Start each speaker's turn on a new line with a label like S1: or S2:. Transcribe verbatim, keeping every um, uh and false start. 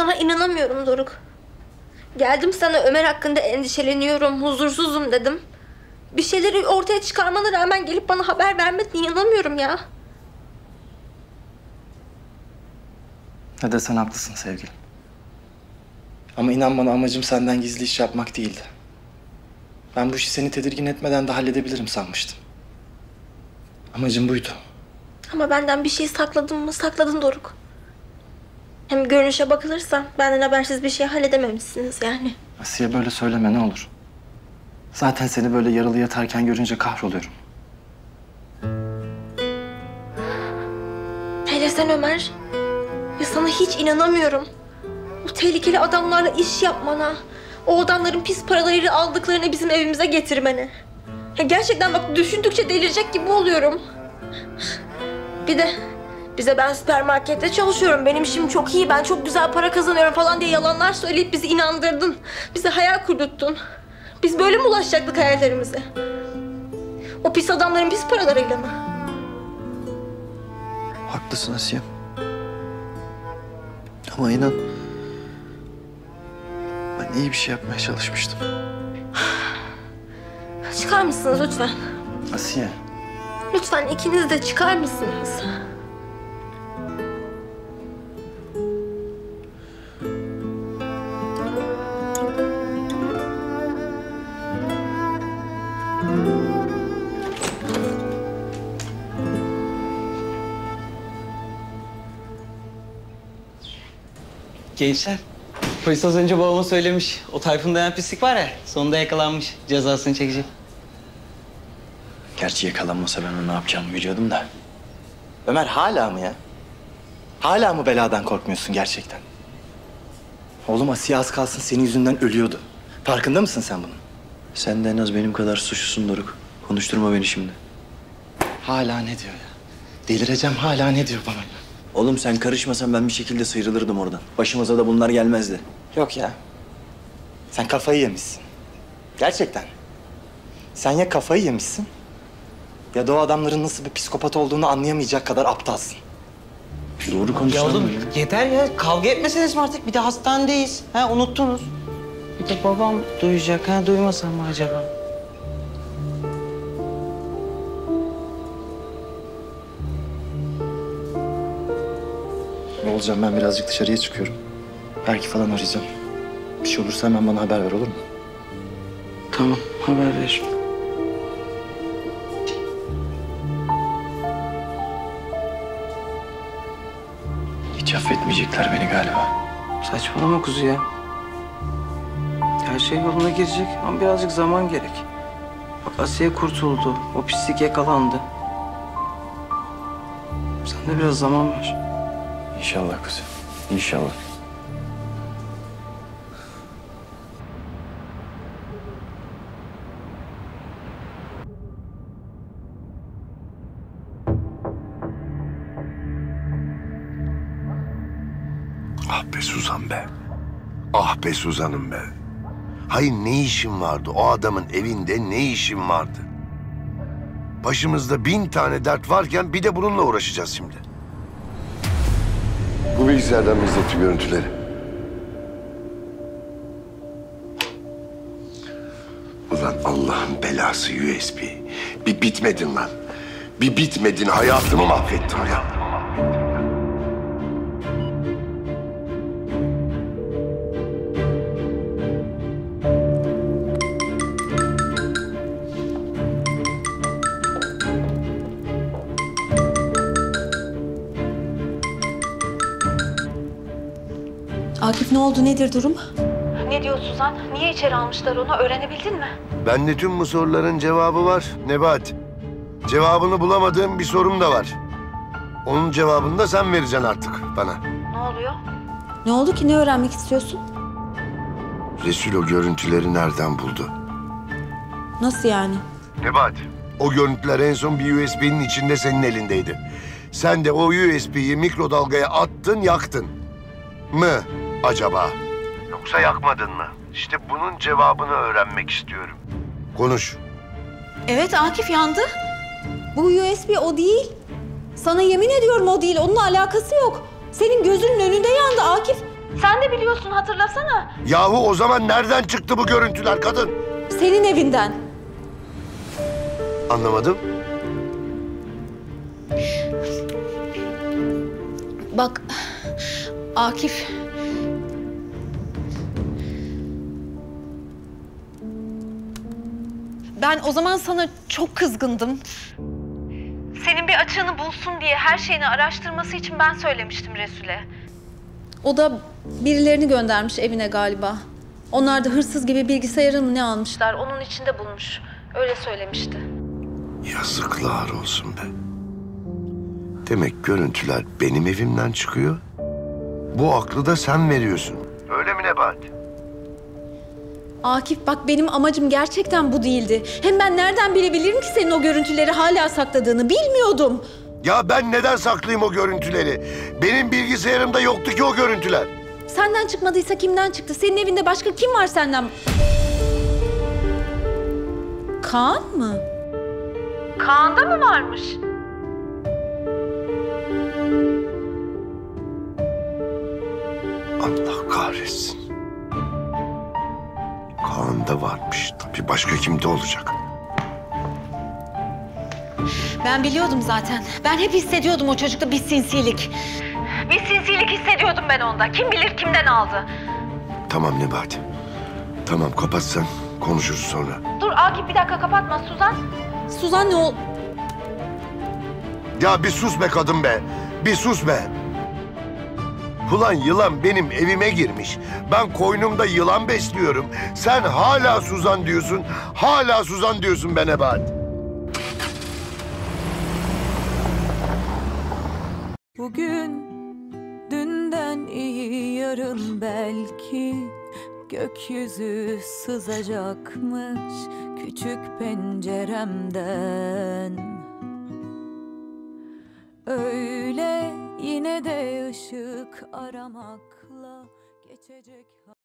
S1: Sana inanamıyorum Doruk. Geldim sana Ömer hakkında endişeleniyorum, huzursuzum dedim. Bir şeyleri ortaya çıkarmana rağmen gelip bana haber vermedin, inanamıyorum ya.
S2: Ne desen haklısın sevgilim. Ama inan bana amacım senden gizli iş yapmak değildi. Ben bu işi seni tedirgin etmeden de halledebilirim sanmıştım. Amacım buydu.
S1: Ama benden bir şey sakladın mı? Sakladın Doruk. Hem görünüşe bakılırsa benden habersiz bir şey halledememişsiniz yani.
S2: Asiye böyle söyleme ne olur. Zaten seni böyle yaralı yatarken görünce kahroluyorum.
S1: Hele sen Ömer. Ya sana hiç inanamıyorum. Bu tehlikeli adamlarla iş yapmana, o adamların pis paraları aldıklarını bizim evimize getirmene. Ya gerçekten bak düşündükçe delirecek gibi oluyorum. Bir de bize ben süpermarkette çalışıyorum, benim işim çok iyi, ben çok güzel para kazanıyorum falan diye yalanlar söyleyip bizi inandırdın. Bize hayal kurdurttun. Biz böyle mi ulaşacaktık hayallerimize? O pis adamların pis paralarıyla mı?
S3: Haklısın Asiye. Ama inan, ben iyi bir şey yapmaya çalışmıştım.
S1: Çıkar mısınız lütfen?
S2: Asiye.
S1: Lütfen ikiniz de çıkar mısınız?
S4: Gençler, polis az önce babama söylemiş. O Tayfun denen pislik var ya, sonunda yakalanmış. Cezasını çekecek.
S2: Gerçi yakalanmasa ben onu ne yapacağımı biliyordum da. Ömer hala mı ya? Hala mı beladan korkmuyorsun gerçekten? Oğlum Asiye az kalsın senin yüzünden ölüyordu. Farkında mısın sen bunun?
S3: Sen de en az benim kadar suçlusun Doruk. Konuşturma beni şimdi.
S2: Hala ne diyor ya? Delireceğim, hala ne diyor bana?
S3: Oğlum sen karışmasan ben bir şekilde sıyrılırdım oradan. Başımıza da bunlar gelmezdi.
S2: Yok ya. Sen kafayı yemişsin. Gerçekten. Sen ya kafayı yemişsin ya da o adamların nasıl bir psikopat olduğunu anlayamayacak kadar aptalsın.
S3: Doğru konuş
S4: Ya
S3: lan
S4: oğlum
S3: benimle.
S4: yeter ya, kavga etmeseniz mi artık? Bir de hastanedeyiz. Ha, unuttunuz. Bir de babam duyacak, ha duymasa mı acaba?
S2: Ne olacağım, ben birazcık dışarıya çıkıyorum. Belki falan arayacağım. Bir şey olursa hemen bana haber ver, olur mu?
S4: Tamam, haber ver.
S3: Hiç affetmeyecekler beni galiba.
S4: Saçmalama kuzu ya. Her şey yoluna girecek ama birazcık zaman gerek. Bak Asiye kurtuldu, o pislik yakalandı. Sen de biraz zaman ver.
S3: İnşallah kızım, inşallah.
S5: Ah be Suzan be. Ah be Suzan'ım be. Hayır ne işin vardı? O adamın evinde ne işin vardı? Başımızda bin tane dert varken bir de bununla uğraşacağız şimdi. Bu bilgisayardan mı izletti görüntüleri? Ulan Allah'ın belası U S B. Bir bitmedin lan. Bir bitmedin. Hayatımı mahvettin ya.
S6: Akif ne oldu? Nedir durum?
S1: Ne diyor Suzan? Niye içeri almışlar onu? Öğrenebildin mi?
S5: Bende tüm bu soruların cevabı var Nebahat. Cevabını bulamadığım bir sorum da var. Onun cevabını da sen vereceksin artık bana.
S1: Ne oluyor?
S6: Ne oldu ki? Ne öğrenmek istiyorsun?
S5: Resul o görüntüleri nereden buldu?
S6: Nasıl yani?
S5: Nebahat, o görüntüler en son bir U S B'nin içinde senin elindeydi. Sen de o U S B'yi mikrodalgaya attın, yaktın. Mı acaba? Yoksa yakmadın mı? İşte bunun cevabını öğrenmek istiyorum. Konuş.
S6: Evet Akif yandı. Bu U S B o değil. Sana yemin ediyorum o değil. Onunla alakası yok. Senin gözünün önünde yandı Akif. Sen de biliyorsun, hatırlasana.
S5: Yahu o zaman nereden çıktı bu görüntüler kadın?
S6: Senin evinden.
S5: Anlamadım.
S6: Bak Akif. Ben o zaman sana çok kızgındım. Senin bir açığını bulsun diye her şeyini araştırması için ben söylemiştim Resul'e. O da birilerini göndermiş evine galiba. Onlar da hırsız gibi bilgisayarını ne almışlar, onun içinde bulmuş. Öyle söylemişti.
S5: Yazıklar olsun be. Demek görüntüler benim evimden çıkıyor. Bu aklı da sen veriyorsun. Öyle mi Nebahat?
S6: Akif bak, benim amacım gerçekten bu değildi. Hem ben nereden bilebilirim ki senin o görüntüleri hala sakladığını? Bilmiyordum.
S5: Ya ben neden saklayayım o görüntüleri? Benim bilgisayarımda yoktu ki o görüntüler.
S6: Senden çıkmadıysa kimden çıktı? Senin evinde başka kim var senden? Kaan mı? Kaan'da mı varmış?
S5: Allah kahretsin. Kaan'da varmış. Tabii başka kimde olacak?
S6: Ben biliyordum zaten. Ben hep hissediyordum o çocukta bir sinsilik. Bir sinsilik hissediyordum ben onda. Kim bilir kimden aldı.
S5: Tamam Nebahat. Tamam kapat sen. Konuşuruz sonra.
S6: Dur Akif, bir dakika kapatma. Suzan. Suzan ne ol...
S5: Ya bir sus be kadın be. Bir sus be. Ulan yılan benim evime girmiş. Ben koynumda yılan besliyorum. Sen hala Suzan diyorsun. Hala Suzan diyorsun be Nebahat.
S7: Bugün dünden iyi, yarın belki gökyüzü sızacakmış küçük penceremden. Öyle yine de ışık aramakla geçecek.